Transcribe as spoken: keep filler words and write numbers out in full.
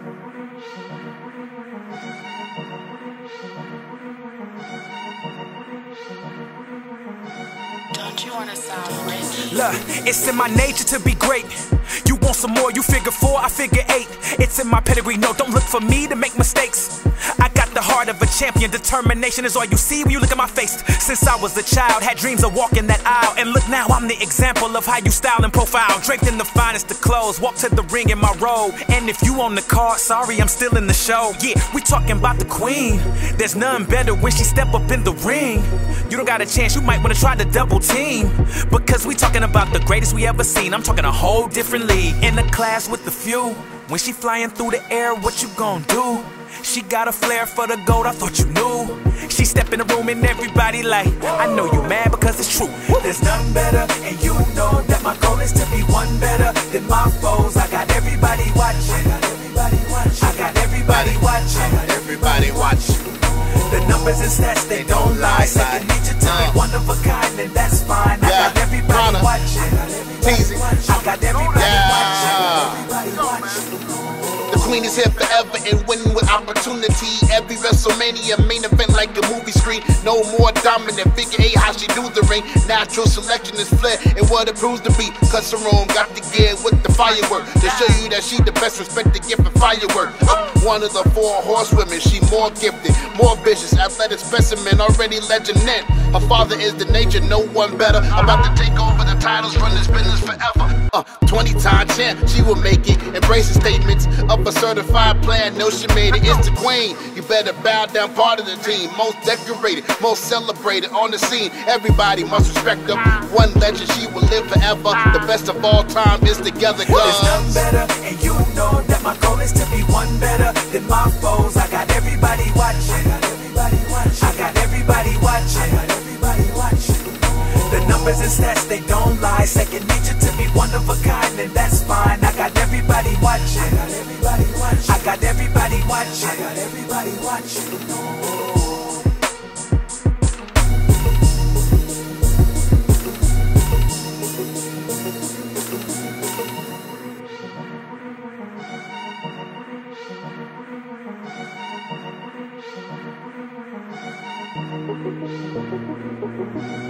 Don't you wanna sound rich? Look, it's in my nature to be great. You want some more, you figure four, I figure eight. It's in my pedigree, no, don't look for me to make mistakes. I got the heart of a champion, determination is all you see when you look at my face. Since I was a child, had dreams of walking that aisle. And look now, I'm the example of how you style and profile. Draped in the finest of clothes, walk to the ring in my robe. And if you on the card, sorry, I'm still in the show. Yeah, we talking about the queen. There's none better when she step up in the ring. You don't got a chance, you might wanna try to double team. Because we talking about the greatest we ever seen. I'm talking a whole different league. In a class with the few. When she flying through the air, what you gon' do? She got a flair for the gold, I thought you knew. She step in the room and everybody like, I know you mad because it's true. There's none better, and you know that my goal is to be one better than my foes. I got everybody watching. I got everybody watching. I got everybody watching. I got everybody watching. The numbers and stats, they don't lie. Second nature to be one of a kind, and that's fine. I got everybody watching. I got everybody watching. The queen is here forever and winning with opportunity. Every WrestleMania main event like a movie screen. No more dominant, figure eight how she do the ring. Natural selection is flair and what it proves to be. Cause Sarone got the gear with the firework to show you that she the best respected gift for firework. Uh, one of the four horsewomen, she more gifted, more vicious, athletic specimen, already legendary. Her father is the nature, no one better. About to take over the titles, run this business forever. Uh, twenty time champ, she will make it. Embracing statements of a certified player, know she made it. It's the queen, you better bow down, part of the team. Most decorated, most celebrated on the scene. Everybody must respect her. One legend, she will live forever. The best of all time is together. Well, there's none better, and you know that my goal is to be one better than my foes. I got everybody watching. I got everybody watching. I got everybody watching. I got everybody watching. The numbers and stats, they don't lie. Second nature to be one of a kind, and that's fine. I got everybody watching. I got everybody watching. I got everybody watching. I got everybody watching. Thank you.